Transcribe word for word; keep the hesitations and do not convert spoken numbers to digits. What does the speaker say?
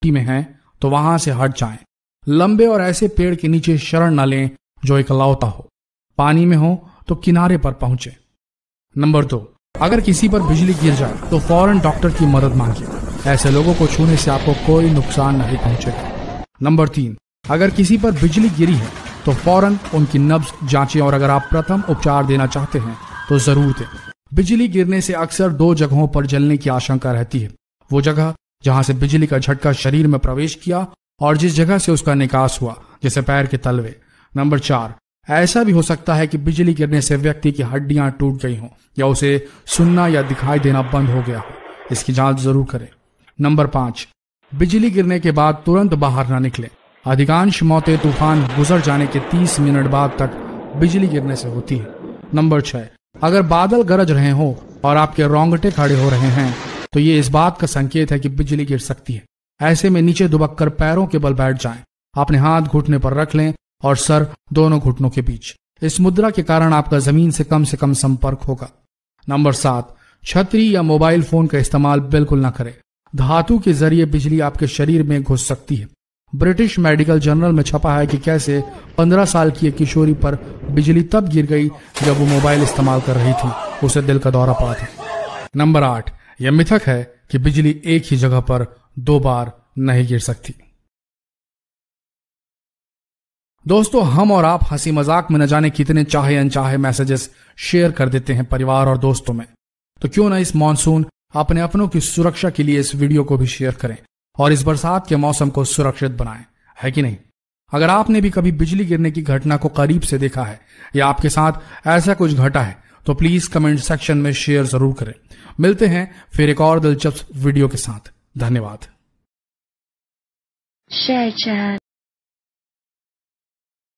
में हैं तो वहां से हट जाएं। लंबे और ऐसे पेड़ के नीचे शरण न लें जो इकलौता हो। पानी में हो तो किनारे पर पहुंचे। नंबर दो, अगर किसी पर बिजली गिर जाए तो फौरन डॉक्टर की मदद मांगिए। ऐसे लोगों को छूने से आपको कोई नुकसान नहीं पहुंचेगा। नंबर तीन, अगर किसी पर बिजली गिरी है तो फौरन उनकी नब्ज जांचें और अगर आप प्रथम उपचार देना चाहते हैं तो जरूर दें। बिजली गिरने से अक्सर दो जगहों पर जलने की आशंका रहती है। वो जगह जहां से बिजली का झटका शरीर में प्रवेश किया और जिस जगह से उसका निकास हुआ, जैसे पैर के तलवे। नंबर चार, ऐसा भी हो सकता है कि बिजली गिरने से व्यक्ति की हड्डियां टूट गई हों या उसे सुनना या दिखाई देना बंद हो गया हो। इसकी जांच जरूर करें। नंबर पांच, बिजली गिरने के बाद तुरंत बाहर ना निकलें। अधिकांश मौतें तूफान गुजर जाने के तीस मिनट बाद तक बिजली गिरने से होती है। नंबर छह, अगर बादल गरज रहे हो और आपके रोंगटे खड़े हो रहे हैं तो ये इस बात का संकेत है कि बिजली गिर सकती है। ऐसे में नीचे दुबक कर पैरों के बल बैठ जाएं। अपने हाथ घुटने पर रख लें और सर दोनों घुटनों के बीच। इस मुद्रा के कारण आपका जमीन से कम से कम संपर्क होगा। नंबर सात, छतरी या मोबाइल फोन का इस्तेमाल बिल्कुल न करें। धातु के जरिए बिजली आपके शरीर में घुस सकती है। ब्रिटिश मेडिकल जर्नल में छपा है कि कैसे पंद्रह साल की एक किशोरी पर बिजली तब गिर गई जब वो मोबाइल इस्तेमाल कर रही थी। उसे दिल का दौरा पड़ा था। नंबर आठ, यह मिथक है कि बिजली एक ही जगह पर दो बार नहीं गिर सकती। दोस्तों, हम और आप हंसी मजाक में न जाने कितने चाहे अनचाहे मैसेजेस शेयर कर देते हैं परिवार और दोस्तों में। तो क्यों ना इस मॉनसून अपने अपनों की सुरक्षा के लिए इस वीडियो को भी शेयर करें और इस बरसात के मौसम को सुरक्षित बनाएं, है कि नहीं? अगर आपने भी कभी बिजली गिरने की घटना को करीब से देखा है या आपके साथ ऐसा कुछ घटा है तो प्लीज कमेंट सेक्शन में शेयर जरूर करें। मिलते हैं फिर एक और दिलचस्प वीडियो के साथ। धन्यवाद। Share chat.